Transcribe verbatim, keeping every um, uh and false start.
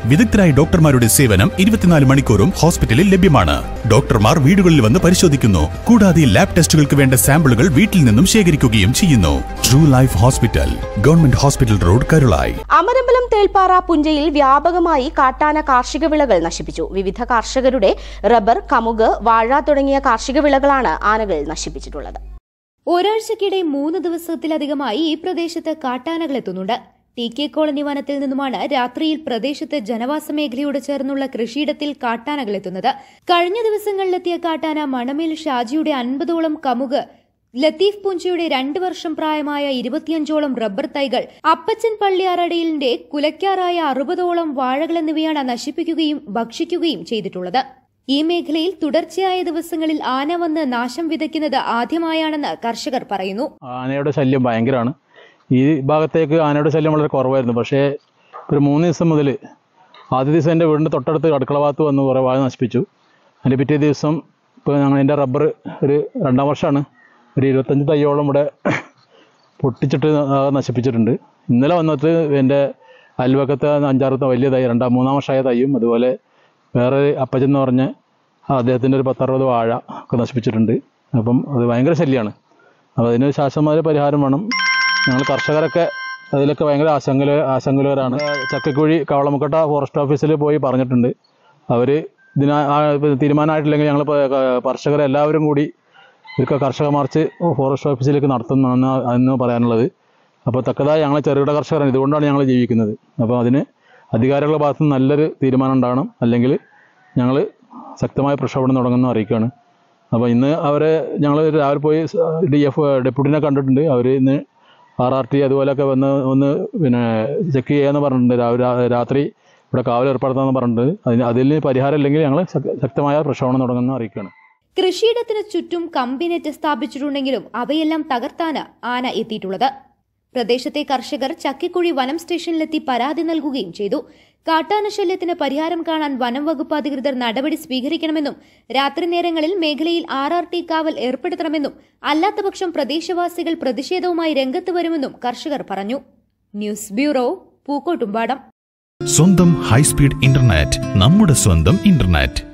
വിദഗ്ധരായ ഡോക്ടർമാരുടെ സേവനം ഇരുപത്തിനാല് മണിക്കൂറും ഹോസ്പിറ്റലിൽ ലഭ്യമാണ്. ഡോക്ടർമാർ വീടുകളിൽ വന്ന് പരിശോധിക്കുന്നു. കൂടാതെ ലാബ് ടെസ്റ്റുകൾക്ക് വേണ്ട സാമ്പിളുകൾ വീട്ടിൽ നിന്നും ശേഖരിക്കുകയും ചെയ്യുന്നു. True life hospital, government hospital road, Karulayi. Amarambalam Thelpara പുഞ്ചയിൽ വ്യാപകമായി കാട്ടാന കാർഷിക വിളകൾ നശിപ്പിച്ചു. വിവിധ കർഷകരുടെ റബ്ബർ, കമുക്, വാഴ തുടങ്ങിയ കാർഷിക വിളകളാണ് ആനകൾ നശിപ്പിച്ചിട്ടുള്ളത്. ഒരാഴ്ചക്കിടെ മൂന്ന് ദിവസത്തിലധികമായി ഈ പ്രദേശത്ത് കാട്ടാനകൾ എത്തുന്നുണ്ട്. ടി കെ കോളനി വനത്തിൽ നിന്നുമാണ് രാത്രിയിൽ പ്രദേശത്ത് ജനവാസ മേഖലയോട് ചേർന്നുള്ള കൃഷിയിടത്തിൽ കാട്ടാനകൾ എത്തുന്നത്. കഴിഞ്ഞ ദിവസങ്ങളിലെത്തിയ കാട്ടാന മണമേൽ ഷാജിയുടെ അൻപതോളം കമുക്, ലത്തീഫ് പുഞ്ചയുടെ രണ്ടു വർഷം പ്രായമായ ഇരുപത്തിയഞ്ചോളം റബ്ബർ തൈകൾ, അപ്പച്ചൻ പള്ളിയാറടയിലിന്റെ കുലയ്ക്കാറായ അറുപതോളം വാഴകൾ എന്നിവയാണ് നശിപ്പിക്കുകയും ഭക്ഷിക്കുകയും ചെയ്തിട്ടുള്ളത്. ഈ മേഖലയിൽ തുടർച്ചയായ ദിവസങ്ങളിൽ ആന വന്ന് നാശം വിതയ്ക്കുന്നത് ആദ്യമായാണെന്ന് കർഷകർ പറയുന്നു. ആനയുടെ ശല്യം ഭയങ്കരമാണ്. ഈ ഭാഗത്തേക്ക് ആനയുടെ ശല്യം വളരെ കുറവായിരുന്നു. പക്ഷേ ഒരു മൂന്ന് ദിവസം മുതൽ ആദ്യ ദിവസം എൻ്റെ വീടിൻ്റെ തൊട്ടടുത്ത് അടുക്കള ഭാഗത്ത് വന്ന് കുറേ വാഴ നശിപ്പിച്ചു. അതിൻ്റെ പിറ്റേ ദിവസം ഇപ്പോൾ ഞങ്ങൾ എൻ്റെ റബ്ബർ ഒരു രണ്ടാം വർഷമാണ്, ഒരു ഇരുപത്തഞ്ച് തൈയോളം ഇവിടെ പൊട്ടിച്ചിട്ട് നശിപ്പിച്ചിട്ടുണ്ട്. ഇന്നലെ വന്നിട്ട് എൻ്റെ അയൽവക്കത്തെ അഞ്ചാറത്തെ വലിയ തൈ, രണ്ടാം മൂന്നാം വർഷമായ തൈയും, അതുപോലെ വേറെ അപ്പച്ചൻ എന്ന് പറഞ്ഞ് അദ്ദേഹത്തിൻ്റെ ഒരു പത്തറുപത് വാഴ ഒക്കെ നശിപ്പിച്ചിട്ടുണ്ട്. അപ്പം അത് ഭയങ്കര ശല്യമാണ്. അപ്പോൾ അതിന് ശാശ്വതമായ പരിഹാരം വേണം. ഞങ്ങൾ കർഷകരൊക്കെ അതിലൊക്കെ ഭയങ്കര ആശങ്ക ആശങ്കലവരാണ്. ചക്കക്കുഴി കവളമുക്കട്ട ഫോറസ്റ്റ് ഓഫീസിൽ പോയി പറഞ്ഞിട്ടുണ്ട്. അവർ ഇതിന് തീരുമാനമായിട്ടില്ലെങ്കിൽ ഞങ്ങൾ കർഷകരെ എല്ലാവരും കൂടി ഒരു കർഷക മാർച്ച് ഫോറസ്റ്റ് ഓഫീസിലേക്ക് നടത്തുന്നതെന്ന് അന്ന് പറയാനുള്ളത്. അപ്പോൾ തക്കതായ ഞങ്ങൾ ചെറുകിട കർഷകരാണ്, ഇതുകൊണ്ടാണ് ഞങ്ങൾ ജീവിക്കുന്നത്. അപ്പോൾ അതിന് അധികാരികളുടെ ഭാഗത്ത് നിന്ന് നല്ലൊരു തീരുമാനം ഉണ്ടാകണം, അല്ലെങ്കിൽ ഞങ്ങൾ ശക്തമായ പ്രക്ഷോഭം തുടങ്ങുമെന്ന് അറിയിക്കുകയാണ്. അപ്പോൾ ഇന്ന് അവരെ ഞങ്ങൾ രാവിലെ പോയി ഡി എഫ് ഡെപ്യൂട്ടിനെ കണ്ടിട്ടുണ്ട്. അവർ ഇന്ന് ആർ ആർ ടി അതുപോലെയൊക്കെ വന്ന് ഒന്ന് പിന്നെ ചെക്ക് ചെയ്യാമെന്ന് പറഞ്ഞിട്ടുണ്ട്. രാവിലെ രാത്രി ഇവിടെ കാവൽ ഏർപ്പെടുത്താമെന്ന് പറഞ്ഞിട്ടുണ്ട്. അതിന് അതിൽ പരിഹാരം ഇല്ലെങ്കിൽ ഞങ്ങൾ ശക്തമായ പ്രക്ഷോഭം തുടങ്ങുമെന്ന് അറിയിക്കുകയാണ്. കൃഷിയിടത്തിന് ചുറ്റും കമ്പിനെറ്റ് സ്ഥാപിച്ചിട്ടുണ്ടെങ്കിലും അവയെല്ലാം തകർത്താണ് ആന എത്തിയിട്ടുള്ളത്. പ്രദേശത്തെ കർഷകർ ചക്കിക്കുഴി വനം സ്റ്റേഷനിലെത്തി പരാതി നൽകുകയും ചെയ്തു. കാട്ടാന ശല്യത്തിന് പരിഹാരം കാണാൻ വനം വകുപ്പ് അധികൃതർ നടപടി സ്വീകരിക്കണമെന്നും രാത്രി നേരങ്ങളിൽ മേഖലയിൽ ആർ ആർ ടി കാവൽ ഏർപ്പെടുത്തണമെന്നും അല്ലാത്തപക്ഷം പ്രദേശവാസികൾ പ്രതിഷേധവുമായി രംഗത്ത് വരുമെന്നും കർഷകർ പറഞ്ഞു. News bureau, Pookkottumpadam. സ്വന്തം ഹൈസ്പീഡ് ഇന്റർനെറ്റ്, നമ്മുടെ സ്വന്തം ഇന്റർനെറ്റ്.